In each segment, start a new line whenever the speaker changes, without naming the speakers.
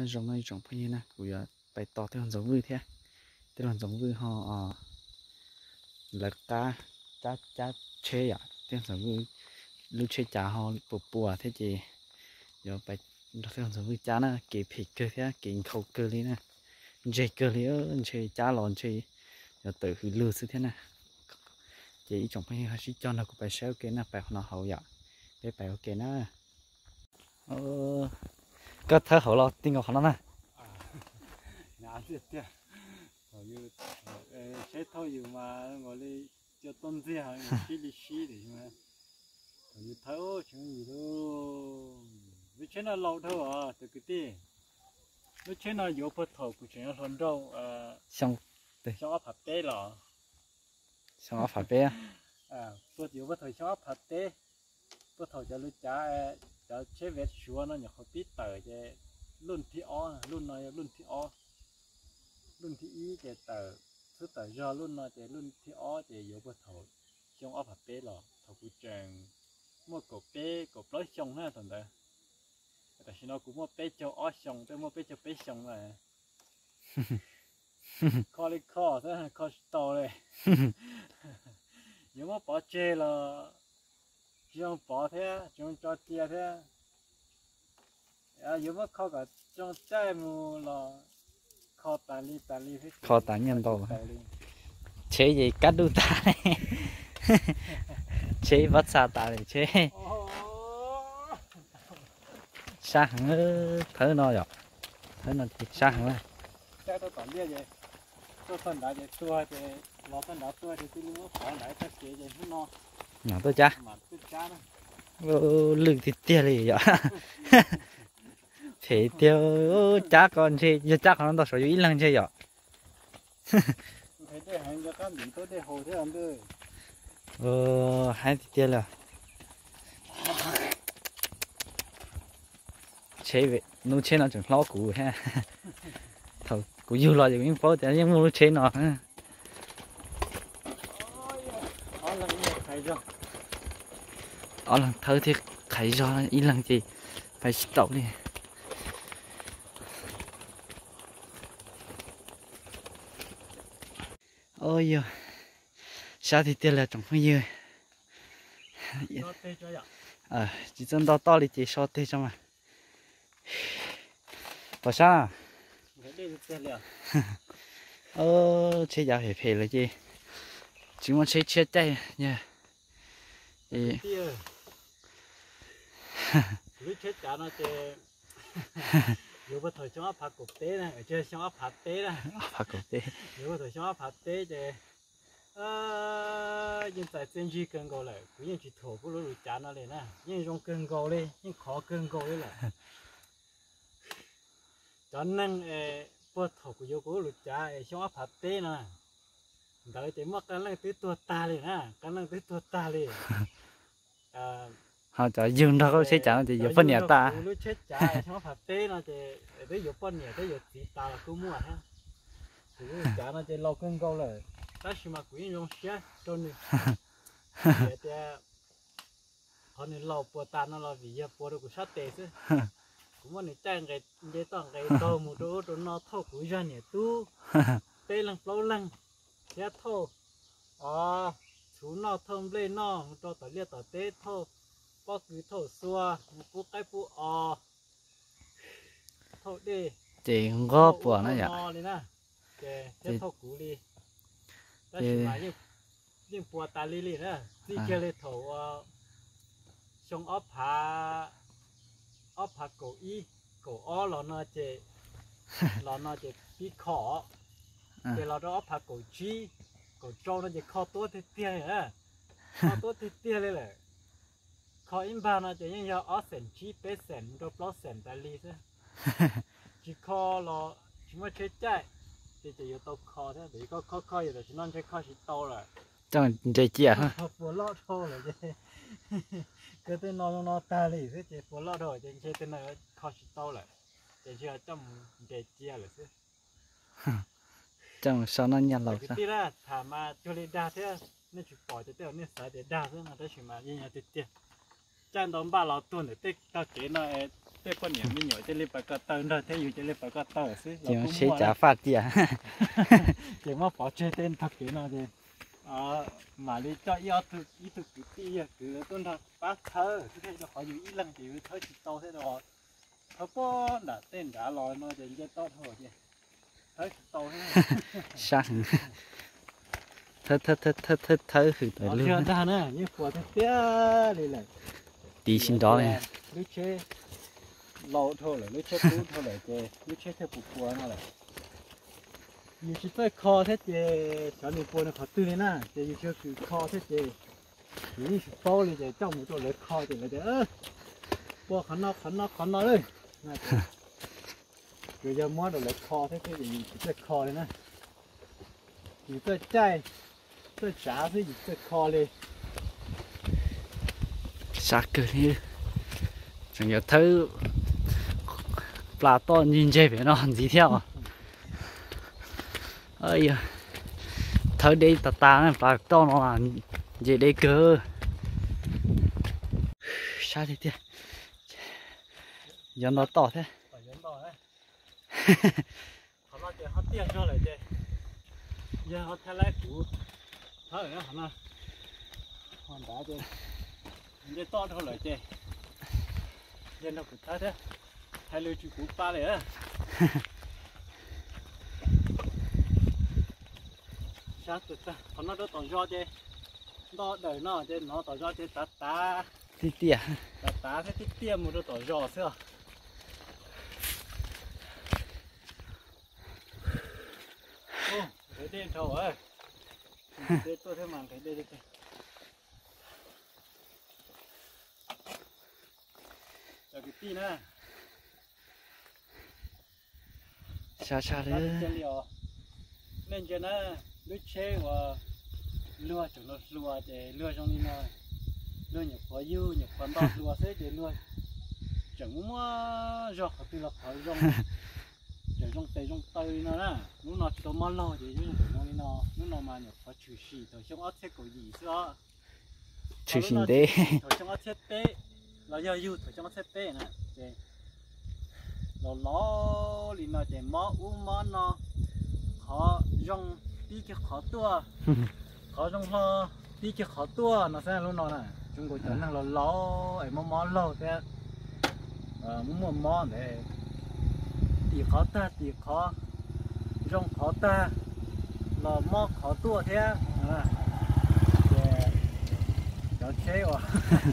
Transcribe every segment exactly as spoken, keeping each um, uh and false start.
giống này giống như này của bài to theo giống vui thế thế là giống vui họ là cá cá cá chế à theo giống vui lưu chế chả họ bùa bùa thế gì giờ bài theo giống vui chả nè kỹ phịch cơ thế kỹ khâu cơ đi nè dây cơ đi ơ chế chả lòn chế giờ tự hư lưu như thế này chỉ trong cái hay chỉ cho nó cũng phải xéo cái nó phải nó hậu dạ để phải ok nó ờ có thở hậu lo tin ngọc nó nè
nhà thiệt thiệt rồi như sẽ thôi dù mà ngồi đi cho tôn gì hả xí đi xí thì mà rồi như thở chuyện gì đâu với chuyện nó lâu thôi à từ cái gì với chuyện nó yếu bớt thầu của chuyện nó hơn đâu à
xong
xong áp hạt tế là
xong phải bé
à bớt yếu bớt thầu xong áp hạt tế bớt thầu cho lúc cha cho chế vết xua nó nhỏ biết tờ cho luôn thì ó luôn nói luôn thì ó luôn thì ý để tờ thứ tờ do luôn nói để luôn thì ó để yếu bớt thầu xong áp hạt tế là thầu của trường mua cổ bé cổ lói xong ha thằng đóแต่ฉันเอากูมั่วเป๊ะเจ้าอ้อชงแต่มั่วเป๊ะเจ้าเป๊ะชงเลยคอเลยคอซะคอโตเลยยังมั่วปอเจละจังปอเท่จังจอเจียเท่อ่ะยังมั่วเข้ากับจังใจมูละคอตาลีตาลี
kho tán nhân to chế gì cắt đu ta này chế vắt xa ta này chế xa hẳn thở nó rồi thở nó thì xa hẳn này
cái tôi còn biết vậy tôi phân đã vậy tôi thì nó phân đã tôi thì tôi muốn hỏi lại các chị vậy nó
nhỏ tôi cha
mà tôi cha đó
lưng thì tia gì vậy thì tiêu cha con chơi giờ cha con nó sử dụng ít lần chơi vậy
thấy đây hàng cho các mình tôi đây hồ thế anh ơi
ờ hai thì tia là chế về nó chế nó chẳng lo cũ ha thôi cũ yêu lo gì cũng phố thì nhưng mua chế nó ha ở lần thơ thì khai do ít lần gì phải tẩu đi ôi giờ sao thì tiền là chẳng phải gì ờ chỉ chân to to thì chỉ so tê cho mà bảo sao ờ chế giá phải phải là gì chỉ muốn chế chế tay nha thì
lúc chết chả nó chơi nếu mà thời trong áp cục tế này ở chơi trong áp hạt tế này
áp cục tế
nếu mà thời trong áp hạt tế thì ờ nhưng tại trên gì cần gọi lại cũng như chỉ thổ của lũ chả nó lên nè nhưng trong cần gọi lên nhưng khó cần gọi là cho nên bớt thổ của yêu của lũ chả trong áp hạt tế nè đợi thì mất cái này tới tua ta lên nè cái này tới tua ta lên
họ cho dương đó có sẽ trả thì giờ phân nhà ta
lúc chết trả nó phải tế nó thì tới giờ phân nhà tới giờ chỉ ta là cứ mua ha thì trả nó thì lâu cân câu rồi ta chỉ mà quý trong xe cho nên để cho họ nên lâu bữa ta nó là vì giờ bữa được sát tệ chứ cũng muốn chạy cái để tao cái tàu một chỗ chỗ nó thâu của dân nhà tu tê lăng lâu lăng thế thâu à chú nó thơm lên nó cho tao liệt tao tê thâu có cứ thổ xua một cái phụ o thổ đi
chị không có bùa nó
vậy nè cái thổ cũ đi đó chỉ là những những bùa ta li li nè đi chơi lên thổ trong ốp hạ ốp hạ cổ y cổ o là nó chơi là nó chơi bị khó chơi là đó ốp hạ cổ chi cổ trâu nó chơi khó tốt thì tiền hả khó tốt thì tiền lên này khó in bao nó chỉ như ở sển chi bé sển rồi plus sển ta li thế chỉ khó là chỉ mới chơi chạy thì chỉ có tàu khó thế để có khó khó rồi chỉ non chơi khó chỉ tàu rồi
chẳng chơi chia ha
vừa lót thôi rồi chứ cái tên nó nó ta li thế chỉ vừa lót rồi chỉ chơi tên này khó chỉ tàu rồi chỉ chơi trong chơi chia rồi chứ
chẳng sao nó nhăn lẩu
sao cái ra thả mà cho lên đa thế nên chỉ bỏ cho tao nên xài để đa thế mà đó chỉ mà như nhà tiệt tiệt chân đón ba lọ tuần để tích tao chế nó thế con nhỉ mình nhỏ chơi lên bài cờ tơ đó thếอยู่chơi lên bài cờ tơ xí
chỉ mà chế trả phạt tiền
chỉ mà bỏ chơi tên thật cái nào thì à mà đi cho yêu từ ý từ cái gì từ con thật bác thơ thế là họอยู่อีหลังthì thơ chỉ to thế rồiเขาก็đã tên đã lòi mà để cho to thôi chứ thơ chỉ to thế
sang thơ thơ thơ thơ thơ thơ thử tới
ở
luôn
trên ta nè như của thế tía đi lại
tí xin đó này
lúc chơi lâu thôi là lúc chơi cũ thôi là chơi lúc chơi theo phục của nó là như chỉ tới kho thế chơi cho nên của nó khó tư nè chơi như chơi cứ kho thế chơi chỉ to lên chơi trong một chỗ lấy kho thì là chơi ơ qua khăn nó khăn nó khăn nó lên rồi giờ mua đồ lấy kho thế cái gì chỉ tới kho lên nè chỉ tới chai tới trả thế chỉ tới kho lên
sát cơ đi chẳng nhớ thơ là to nhìn chơi phải nó làm gì theo ơi thơ đây ta ta này là to nó là gì đây cơ sao đi thế giờ nó to thế
phải dẫn đò đấy họ nói chơi họ tiền cho lại chơi giờ họ thay lại cũ thở nữa họ nói họ đã chơi giờ to thôi lại chơi giờ nó cũng thay thế thay lưu chữ cũ ba này á sao tụt ta họ nói đó tỏ do chơi đó đời nó chơi nó tỏ do chơi tá tá
tí tía
tá tá thế tí tiêm một đó tỏ do xưa ô thấy đen thầu ơi thế tôi thấy màn thấy đen đi rồi cái tí nữa
xa xa
nó
đấy
chơi liều nên cho nó lúc chơi và lừa chúng nó lừa để lừa trong đi nó lừa nhập khó yêu nhập khó đỏ lừa thế để lừa chẳng mua giọt từ là khỏi trong để trong tay trong tay nó nè lúc nào chỉ có món lo thì chúng nó đi nó lúc nào mà nhập khó chịu xì rồi trong ớt thế có gì nữa
chữ xin đấy
rồi trong ớt thế tế là do yêu rồi trong ớt thế tế nè để nó ló thì nó để mó u mó nó khó trong tí cái khó tua khó trong lo tí cái khó tua nó sẽ lúc nào nè chúng tôi chẳng năng là ló ấy mó mó lâu thế muốn mua mó để tí khó ta tí khó trong khó ta là mó khó tua thế à để cho chế à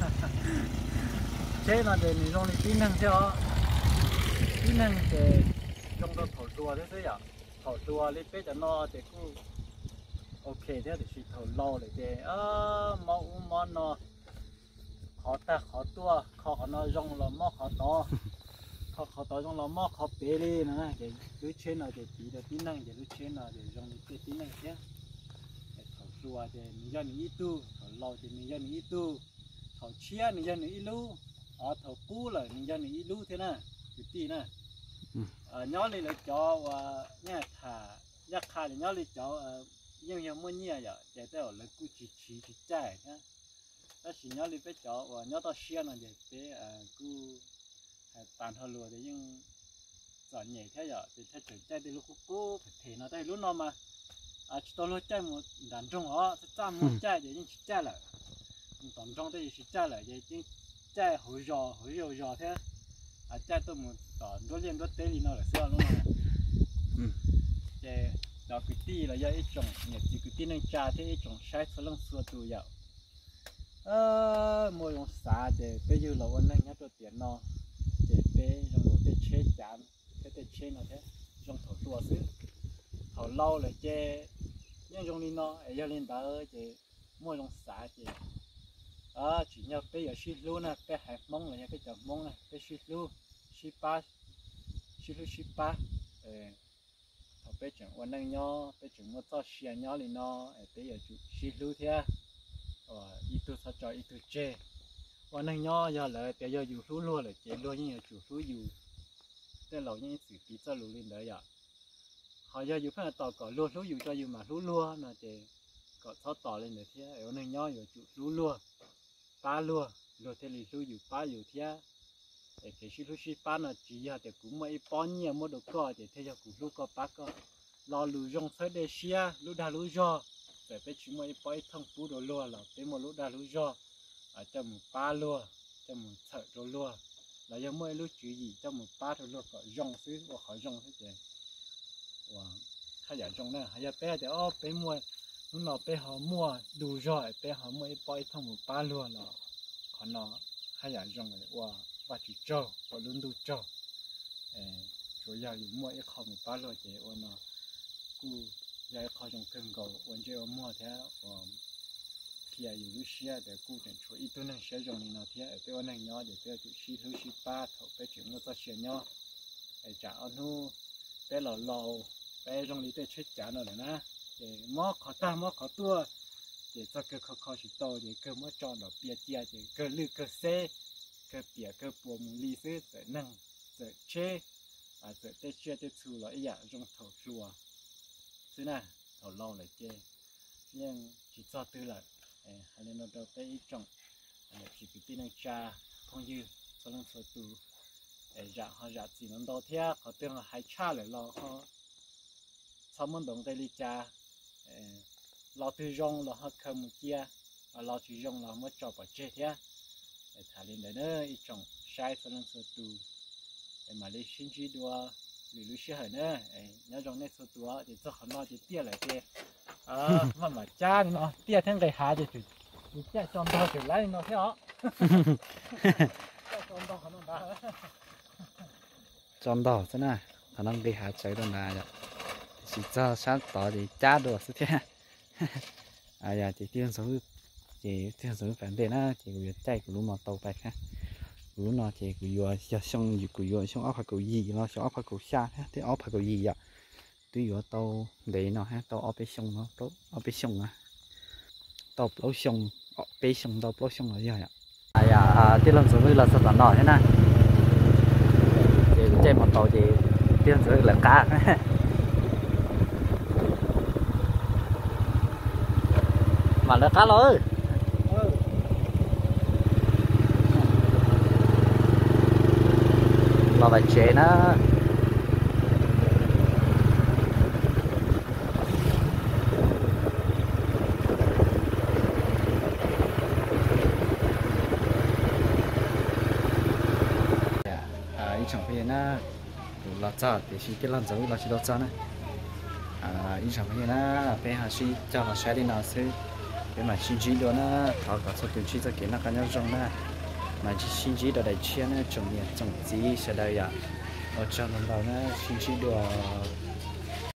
chế là để mình trong đi tí năng cho tí năng để trong đó thổi tua thế thế à thổi tua lấy bé cho nó để cứ ok thế thì chỉ thổi lâu để để ơ máu món nó khó ta khó tua khó nó rong là mó khó to khó khó to rong là mó khó bé đi nữa để lưới trên là để tí để tí năng để lưới trên là để rong để tí năng thế để thổi tua để mình cho mình ít tu thổi lâu thì mình cho mình ít tu thổi chia mình cho mình ít lu ở thổi cũ là mình cho mình ít lu thế nè cái tí nè nhớ đi là cho nhà thả giác khai thì nhớ đi cho nhiều nhiều mua nhiều vậy để tới là cứ chỉ chỉ chỉ chạy nhá đó chỉ nhớ đi với cho và nhớ tao xia là để để cứ tàn thờ lùa để nhưng giỏi nhảy thế vậy thì theo chuẩn chạy đi lúc cũ thì nó đây lúc nào mà à chỉ tao lúc chạy một đàn trong đó trăm một chạy để nhưng chỉ chạy lại tổng trong đây chỉ chạy lại để nhưng chạy hồi giò hồi giò giò thế à chạy tôi một tỏ đôi liên đôi tế thì nó là xưa luôn mà để đó cái tí là do ít trồng nhật chỉ cái tí nên trà thế ít trồng sai số lần xưa tụi dạo ơ mua用啥để bây giờ là anh anh nhớ tiền nó để bé trong đồ để chế chán cái để chế nó thế trong thổ tua xứ thổ lâu là chế nhưng trong đi nó ở gia đình đó để mua用啥để à chỉ nhớ bây giờ xí luôn nè bé hạt mông là nhớ cái chợ mông này bé xí luôn xí ba xí luôn xí ba họ bé chẳng quan năng nhau bé chẳng mua cho xí nhau thì nó bé giờ chú xí luôn thế ờ ít tu sao cho ít tu chê quan năng nhau giờ là bé giờ dùng lúa luôn là chê luôn như chủ lúa dùng tên lâu như sự tí cho lúa lên đấy ạ họ giờ dùng phải tỏ cỏ lúa lúa dùng cho dùng mà lúa lúa là chê cỏ sao tỏ lên được thế quan năng nhau giờ chủ lúa lúa ba lúa lúa thế thì lúa dùng ba dùng thế để cái xí lúc xí ba nó chỉ là để cũng mấy bao nhiêu mỗi đồ co để theo cho cũng lúc có ba có lo lù rong tới đây xia lúc đa lúc do để bé chỉ mấy bao thằng phú đồ lúa là bé một lúc đa lúc do ở trong một ba lúa trong một thợ đồ lúa là do mấy lúc chữ gì trong một ba đồ lúa có rong xứ và khỏi rong thế chứ và hay là rong này hay là bé để ô bé mua lúc nào bé họ mua đủ rồi bé họ mấy bao thằng một ba lúa là còn nó hay là rong này và và chỉ cho và luôn đủ cho chủ yếu là mua ít khó một ba lúa chứ và nó cú giờ khó trong cơn gạoวันเจอmua thế và khi ởอยู่xí để cú chẳng chú ý tôi nên sẽ dùng nó thế ở bên này nhỏ để bên chủ xí thứ xí ba thầu bên chuyện nó to chuyện nhỏ để trả anh nu bên lò lò bên trong đi bên chết trả nó nữa để mót khó ta mót khó tua để cho cái khó khó chỉ to để cơ mót tròn đó bia chia để cơ lư cơ xe cơ bia cơ bùa mù ly xứ để nâng để chế à để để chế để thu là ý dạng trong thầu chùa thế này thầu lâu lại chế nhưng chỉ cho tư là hay là nó đâu tới ít trong chỉ cái tin anh cha không như sau lần sau tu dạ họ dạ chỉ nó đâu thế họ tưởng là hai cha lại lo họ sau món đồng tay đi cha lo từ rong là họ không một chia lo từ rong là mất cho bỏ chết thế thả lên đấy nữa ít trong sai sau lần sau tu mà lấy xin chỉ đua lì lì xí hơi nữa nhớ trong này sau tu thì cho họ lo thì tiếc lại thế à mà mà cha nó tiếc thêm cái hạt thì chịu你这装到就来那条，装到可能大。
装到真的，可能给还追到那呀，是这啥到的加多是天，哎呀，这电手，这电手反正呢，这个在个路嘛倒白看，路呢这个月要上一个月上二百个亿了，上二百个下，这二百个亿呀，对月到雷呢，还到二百上了，到二百上啊。tàu lâu sông bê sông tàu lâu sông ở dưới ạ à à tiết lần dưới là sao tận nọ thế này thì trên một tàu thì tiết lần dưới là cá mà là cá rồi là phải chế nó chẳng phải na là cha để xin cái lần sau là chỉ đó cha này à in chẳng phải na bây giờ xin cho là sẽ đi nào sẽ để mà xin chỉ đó na họ có số tiền chỉ cho cái nó cái nhau trong na mà chỉ xin chỉ đó để chia na trồng nhà trồng gì sẽ đây à ở trong lần đầu na xin chỉ đó